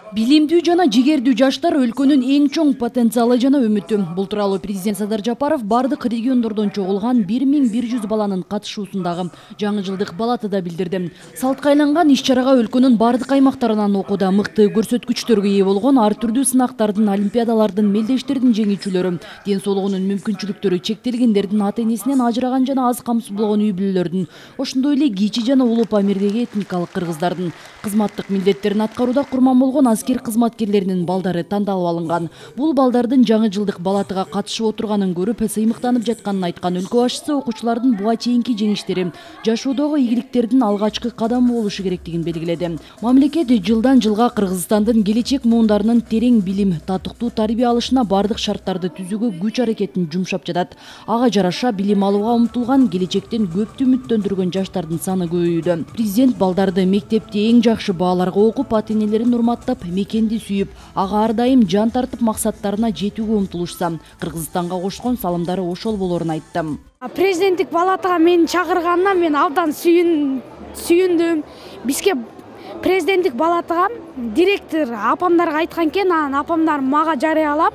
Билимдүү жана жигердүү жаштар өлкөнүн эң чоң потенциалы жана үмүтү. Бул тууралуу президент Садыр Жапаров бардык региондордон чогулган 1100 баланын катышуусундагы жаңы жылдык балатыда билдирди. Салтка айланган иш-чарага өлкөнүн бардык аймактарынан окууда мыкты көрсөткүчтөргө ээ болгон ар түрдүү сынактардын, олимпиадалардын, мелдештердин жеңүүчүлөрү, ден соолугунун мүмкүнчүлүктөрү чектелгендердин, ата-энесинен ажыраган жана аз камсыз болгон үй бүлөлөрдүн, ошондой эле кичи жана улуу Памирдеги этникалык кыргыздардын кызматтык милдеттерин аткарууда курман болгон аскер кызматкерлеринин балдары тандалып алынган. Бул балдардын жаңы жылдык балатыга катышып отурганын көрүп, сыймыктанып жатканын айткан өлкө башчысы окуучулардын буга чейинки жеңиштери жашоодогу ийгиликтердин алгачкы кадамы болушу керектигин белгиледи. Мамлекет жылдан жылга Кыргызстандын келечек муундарынын терең билим, татыктуу тарбия алышына бардык шарттарды түзүүгө күч аракетин жумшап жатат. Ага жараша билим алууга умтулган, келечектен көптү үмүттөндүргөн жаштардын саны көбөйүүдө. Президент балдарды мектепте эң жакшы бааларга окуп, ата-энелерин урматтап, мекенди сүйүп, ага ар дайым жан тартып максаттарына жетүүгө умтулушса, Кыргызстанга кошкон салымдары ошол болорун айтты. Президенттик балатыга мени чакырганына мен абдан сүйүндүм. Бизге президенттик балатыга директор апамдарга айткан экен, анан апамдар мага жарыялап,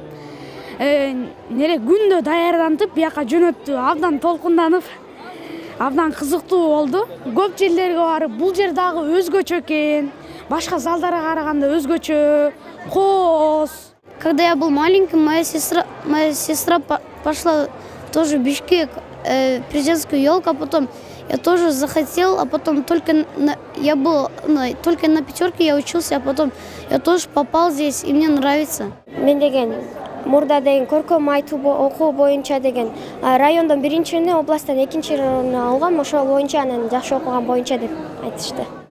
күндө даярданып, бияка жөнөттү. Абдан толкунданып, абдан кызыктуу болду. Көп жерлерге барып, бул жер дагы өзгөчө экен. Башка залдарга караганда өзгөчө, кооз. Когда я был маленьким, моя сестра пошла тоже в Бишкек, президентскую елку, а потом я тоже захотел, а потом только только на пятерке я учился, а потом я тоже попал здесь, и мне нравится. Мен деген мурда деген көркөм айтуу окуу боюнча деген райондон биринчини, областтан экинчи алгам, ошол боюнча анан жакшы окуган боюнча деп айтышты.